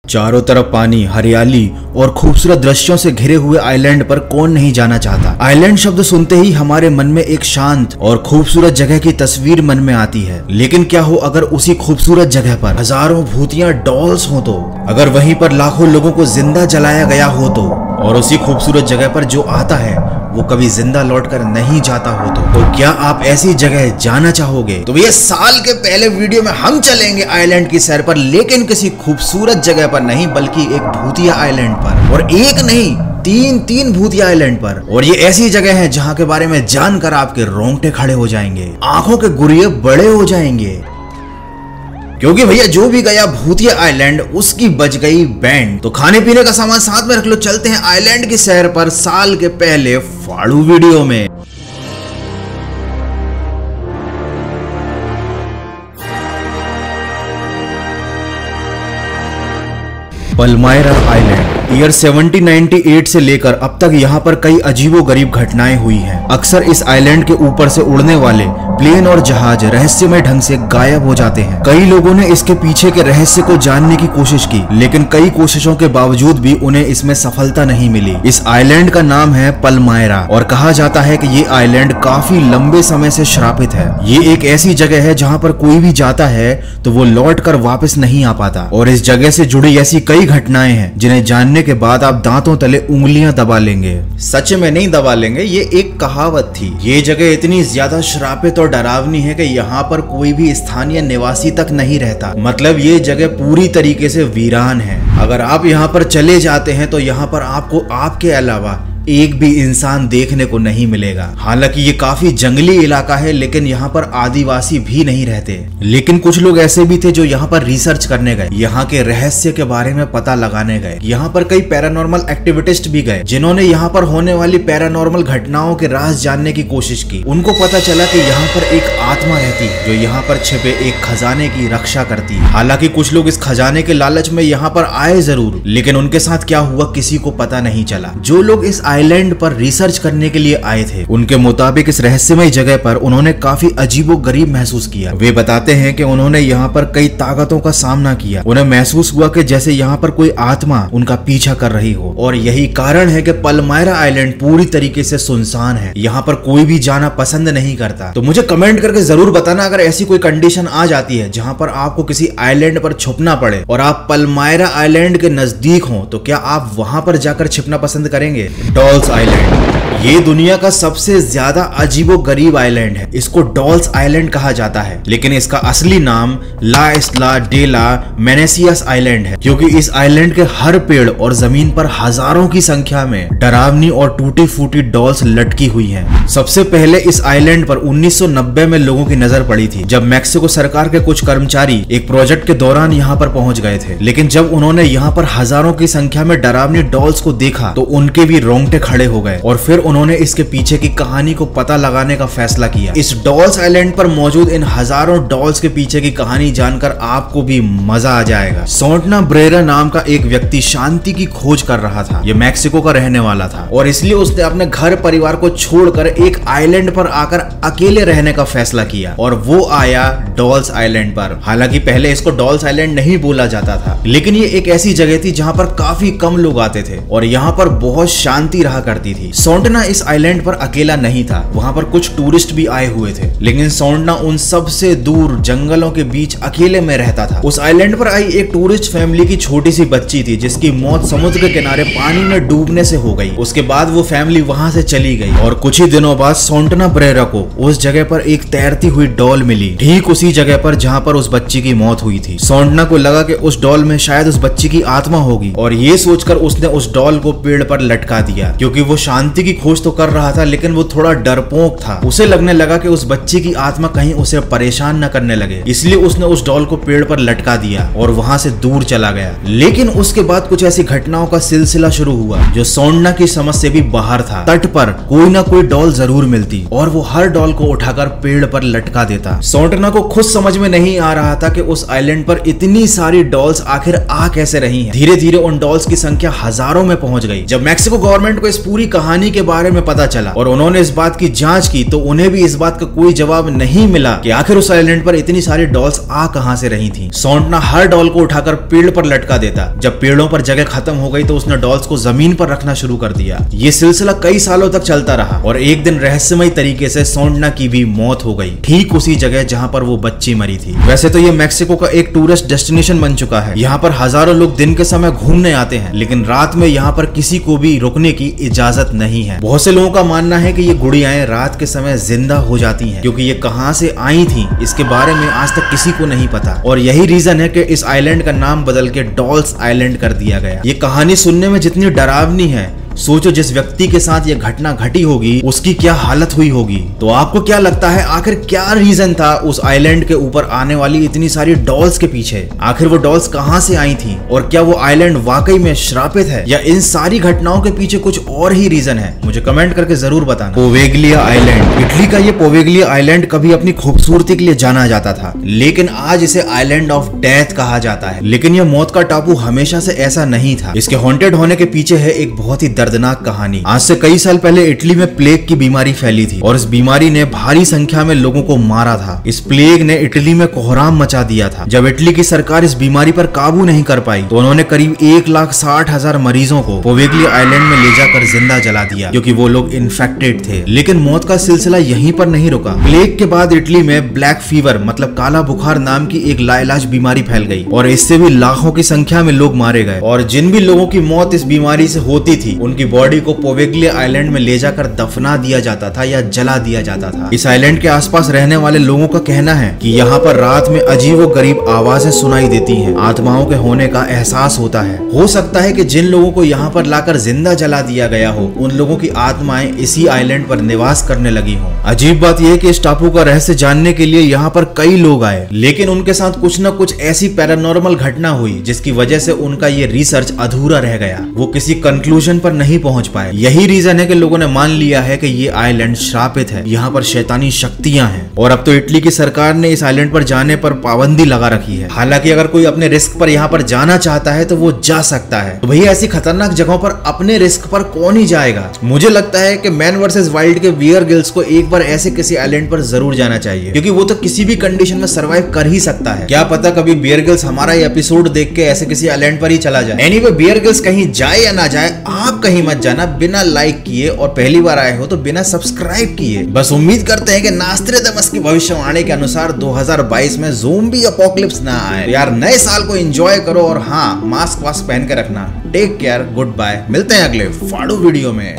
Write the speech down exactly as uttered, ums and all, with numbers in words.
चारों तरफ पानी, हरियाली और खूबसूरत दृश्यों से घिरे हुए आइलैंड पर कौन नहीं जाना चाहता। आइलैंड शब्द सुनते ही हमारे मन में एक शांत और खूबसूरत जगह की तस्वीर मन में आती है। लेकिन क्या हो अगर उसी खूबसूरत जगह पर हजारों भूतियां डॉल्स हो तो, अगर वहीं पर लाखों लोगों को जिंदा जलाया गया हो तो, और उसी खूबसूरत जगह पर जो आता है वो कभी जिंदा लौटकर नहीं जाता हो तो, तो क्या आप ऐसी जगह जाना चाहोगे? तो भैया साल के पहले वीडियो में हम चलेंगे आइलैंड की सैर पर, लेकिन किसी खूबसूरत जगह पर नहीं बल्कि एक भूतिया आइलैंड पर, और एक नहीं तीन तीन भूतिया आइलैंड पर। और ये ऐसी जगह है जहां के बारे में जानकर आपके रोंगटे खड़े हो जाएंगे, आंखों के गुर्रिए बड़े हो जाएंगे, क्योंकि भैया जो भी गया भूतिया आइलैंड उसकी बज गई बैंड। तो खाने पीने का सामान साथ में रख लो, चलते हैं आइलैंड की सैर पर साल के पहले फाड़ू वीडियो में। Palmyra island year seventeen ninety eight से लेकर अब तक यहाँ पर कई अजीबोगरीब घटनाएं हुई हैं। अक्सर इस आइलैंड के ऊपर से उड़ने वाले प्लेन और जहाज रहस्यमय ढंग से गायब हो जाते हैं। कई लोगों ने इसके पीछे के रहस्य को जानने की कोशिश की, लेकिन कई कोशिशों के बावजूद भी उन्हें इसमें सफलता नहीं मिली। इस आइलैंड का नाम है पलमायरा और कहा जाता है कि ये आइलैंड काफी लंबे समय से श्रापित है। ये एक ऐसी जगह है जहाँ पर कोई भी जाता है तो वो लौट कर वापस नहीं आ पाता, और इस जगह से जुड़ी ऐसी कई घटनाएं हैं जिन्हें जानने के बाद आप दांतों तले उंगलियां दबा लेंगे। सच में नहीं दबा लेंगे, ये एक कहावत थी। ये जगह इतनी ज्यादा श्रापित और डरावनी है कि यहाँ पर कोई भी स्थानीय निवासी तक नहीं रहता। मतलब ये जगह पूरी तरीके से वीरान है। अगर आप यहाँ पर चले जाते हैं तो यहाँ पर आपको आपके अलावा एक भी इंसान देखने को नहीं मिलेगा। हालांकि ये काफी जंगली इलाका है, लेकिन यहाँ पर आदिवासी भी नहीं रहते। लेकिन कुछ लोग ऐसे भी थे जो यहाँ पर रिसर्च करने गए, यहाँ के रहस्य के बारे में पता लगाने गए। यहाँ पर कई पैरानॉर्मल एक्टिविटिस्ट भी गए जिन्होंने यहाँ पर होने वाली पैरानॉर्मल घटनाओं के राज जानने की कोशिश की। उनको पता चला कि यहाँ पर एक आत्मा रहती है जो यहाँ पर छिपे एक खजाने की रक्षा करती है। हालांकि कुछ लोग इस खजाने के लालच में यहाँ पर आए जरूर, लेकिन उनके साथ क्या हुआ किसी को पता नहीं चला। जो लोग इस आइलैंड पर रिसर्च करने के लिए आए थे उनके मुताबिक इस रहस्यमय जगह पर उन्होंने काफी अजीबोगरीब महसूस किया। वे बताते हैं कि उन्होंने यहाँ पर कई ताकतों का सामना किया। उन्हें महसूस हुआ कि जैसे यहाँ पर कोई आत्मा उनका पीछा कर रही हो, और यही कारण है कि पलमायरा आइलैंड पूरी तरीके से सुनसान है। यहाँ पर कोई भी जाना पसंद नहीं करता। तो मुझे कमेंट करके जरूर बताना अगर ऐसी कोई कंडीशन आ जाती है जहाँ पर आपको किसी आइलैंड पर छुपना पड़े और आप पलमायरा आइलैंड के नजदीक हो, तो क्या आप वहां पर जाकर छिपना पसंद करेंगे? डॉल्स आइलैंड ये दुनिया का सबसे ज्यादा अजीबोगरीब आइलैंड है। इसको डॉल्स आइलैंड कहा जाता है, लेकिन इसका असली नाम ला इस्ला डे ला मेनेसियस आइलैंड है, क्योंकि इस आइलैंड के हर पेड़ और जमीन पर हजारों की संख्या में डरावनी और टूटी फूटी डॉल्स लटकी हुई हैं। सबसे पहले इस आइलैंड पर उन्नीस सौ नब्बे में लोगों की नजर पड़ी थी, जब मैक्सिको सरकार के कुछ कर्मचारी एक प्रोजेक्ट के दौरान यहाँ पर पहुंच गए थे। लेकिन जब उन्होंने यहाँ पर हजारों की संख्या में डरावनी डॉल्स को देखा तो उनके भी रोंगटे खड़े हो गए, और फिर उन्होंने इसके पीछे की कहानी को पता लगाने का फैसला किया। इस डॉल्स आइलैंड पर मौजूद इन हजारों डॉल्स के पीछे की कहानी जानकर आपको भी मजा आ जाएगा। सोंटना ब्रेरा नाम का एक व्यक्ति शांति की खोज कर रहा था। ये मैक्सिको का रहने वाला था और इसलिए उसने अपने घर परिवार को छोड़कर एक आइलैंड पर आकर अकेले रहने का फैसला किया, और वो आया डॉल्स आइलैंड पर। हालांकि पहले इसको डॉल्स आइलैंड नहीं बोला जाता था, लेकिन ये एक ऐसी जगह थी जहां पर काफी कम लोग आते थे और यहाँ पर बहुत शांति रहा करती थी। सोंटना इस आइलैंड पर अकेला नहीं था, वहां पर कुछ टूरिस्ट भी आए हुए थे, लेकिन सोंटना उन सबसे दूर जंगलों के बीच अकेले में रहता था। उस आइलैंड पर आई एक टूरिस्ट फैमिली की छोटी सी बच्ची थी जिसकी मौत समुद्र के किनारे पानी में डूबने से हो गई। उसके बाद वो फैमिली वहां से चली गई, और कुछ ही दिनों बाद सोंटना ब्रेरा को उस जगह पर एक तैरती हुई डॉल मिली, ठीक उसी जगह पर जहां पर उस बच्ची की मौत हुई थी। सोंटना को लगा कि उस डॉल में शायद उस बच्ची की आत्मा होगी, और ये सोचकर उसने उस डॉल को पेड़ पर लटका दिया। क्योंकि वो शांति की खोज तो कर रहा था, लेकिन वो थोड़ा डरपोक था। उसे लगने लगा कि उस बच्ची की आत्मा कहीं उसे परेशान न करने लगे, इसलिए उसने उस डॉल को पेड़ पर लटका दिया और वहां से दूर चला गया। लेकिन उसके बाद कुछ ऐसी घटनाओं का सिलसिला शुरू हुआ जो सोंटना की समझ से भी बाहर था। तट पर कोई ना कोई डॉल जरूर मिलती और वो हर डॉल को उठाकर पेड़ पर लटका देता। सोंटना को खुद समझ में नहीं आ रहा था कि उस आइलैंड पर इतनी सारी डॉल्स आखिर आ कैसे रही हैं। धीरे धीरे उन डॉल्स की संख्या हजारों में पहुंच गई। जब मैक्सिको गवर्नमेंट गवर्नमेंट को इस पूरी कहानी के बारे में पता चला और उन्होंने इस बात की जांच की तो उन्हें भी इस बात का कोई जवाब नहीं मिला कि आखिर उस आइलैंड पर इतनी सारी डॉल्स आ कहां से रही थी। सोंटना हर डॉल को उठाकर पेड़ पर लटका देता। जब पेड़ों पर जगह खत्म हो गई तो उसने डॉल्स को जमीन पर रखना शुरू कर दिया। ये सिलसिला कई सालों तक चलता रहा और एक दिन रहस्यमय तरीके से सोंटना की भी मौत हो गई, ठीक उसी जगह जहां पर वो बच्ची मरी थी। वैसे तो ये मैक्सिको का एक टूरिस्ट डेस्टिनेशन बन चुका है। यहाँ पर हजारों लोग दिन के समय घूमने आते हैं, लेकिन रात में यहाँ पर किसी को भी रुकने की इजाजत नहीं है। बहुत से लोगों का मानना है कि ये गुड़ियाएं रात के समय जिंदा हो जाती हैं, क्योंकि ये कहां से आई थी इसके बारे में आज तक किसी को नहीं पता और यही रीजन है कि इस आइलैंड का नाम बदल के डॉल्स आइलैंड कर दिया गया। ये कहानी सुनने में जितनी डरावनी है, सोचो जिस व्यक्ति के साथ ये घटना घटी होगी उसकी क्या हालत हुई होगी। तो आपको क्या लगता है आखिर क्या रीजन था उस आइलैंड के ऊपर आने वाली इतनी सारी डॉल्स के पीछे? आखिर वो डॉल्स कहां से आई थी और क्या वो आइलैंड वाकई में श्रापित है या इन सारी घटनाओं के पीछे कुछ और ही रीजन है? मुझे कमेंट करके जरूर बताना। पोवेगलिया आइलैंड, इटली का ये पोवेगलिया आइलैंड कभी अपनी खूबसूरती के लिए जाना जाता था, लेकिन आज इसे आइलैंड ऑफ डेथ कहा जाता है। लेकिन यह मौत का टापू हमेशा से ऐसा नहीं था। इसके हॉन्टेड होने के पीछे है एक बहुत ही दर्दनाक कहानी। आज से कई साल पहले इटली में प्लेग की बीमारी फैली थी और इस बीमारी ने भारी संख्या में लोगों को मारा था। इस प्लेग ने इटली में कोहराम मचा दिया था। जब इटली की सरकार इस बीमारी पर काबू नहीं कर पाई तो उन्होंने करीब एक लाख साठ हजार मरीजों को पोवेगलिया आइलैंड में ले जाकर जिंदा जला दिया, क्योंकि वो लोग इन्फेक्टेड थे। लेकिन मौत का सिलसिला यहीं पर नहीं रुका। प्लेग के बाद इटली में ब्लैक फीवर मतलब काला बुखार नाम की एक लाइलाज बीमारी फैल गई और इससे भी लाखों की संख्या में लोग मारे गए। और जिन भी लोगों की मौत इस बीमारी से होती थी उनकी बॉडी को पोवेगलिया आइलैंड में ले जाकर दफना दिया जाता था या जला दिया जाता था। इस आइलैंड के आसपास रहने वाले लोगों का कहना है कि यहाँ पर रात में अजीबोगरीब आवाजें सुनाई देती हैं, आत्माओं के होने का एहसास होता है। हो सकता है कि जिन लोगों को यहाँ पर लाकर जिंदा जला दिया गया हो उन लोगों की आत्माएं इसी आइलैंड पर निवास करने लगी हों। अजीब बात यह है कि इस टापू का रहस्य जानने के लिए यहाँ पर कई लोग आए, लेकिन उनके साथ कुछ न कुछ ऐसी पैरानॉर्मल घटना हुई जिसकी वजह से उनका ये रिसर्च अधूरा रह गया। वो किसी कंक्लूजन पर नहीं पहुंच पाए। यही रीजन है कि लोगों ने मान लिया है कि ये आइलैंड श्रापित है, यहाँ पर शैतानी शक्तियां हैं और अब तो इटली की सरकार ने इस आइलैंड पर जाने पर पाबंदी लगा रखी है। हालांकि अगर कोई अपने रिस्क पर यहाँ पर जाना चाहता है तो वो जा सकता है। तो भैया ऐसी खतरनाक जगहों पर अपने रिस्क पर कौन ही जाएगा? मुझे लगता है कि मैन वर्सेस वाइल्ड के बियर ग्रिल्स को एक बार ऐसे किसी आइलैंड पर जरूर जाना चाहिए, क्योंकि वो तो किसी भी कंडीशन में सर्वाइव कर ही सकता है। क्या पता कभी बियर ग्रिल्स हमारा ये एपिसोड देख के ऐसे किसी आइलैंड पर ही चला जाए। एनीवे बियर ग्रिल्स कहीं जाए या ना जाए, आप कहीं मत जाना बिना लाइक किए, और पहली बार आए हो तो बिना सब्सक्राइब किए। बस उम्मीद करते हैं कि नास्ट्रेदामस की भविष्यवाणी के अनुसार दो हज़ार बाईस में ज़ोंबी अपोकलिप्स ना आए। तो यार नए साल को एंजॉय करो और हाँ मास्क वास्क पहन के रखना। टेक केयर, गुड बाय, मिलते हैं अगले फाड़ू वीडियो में।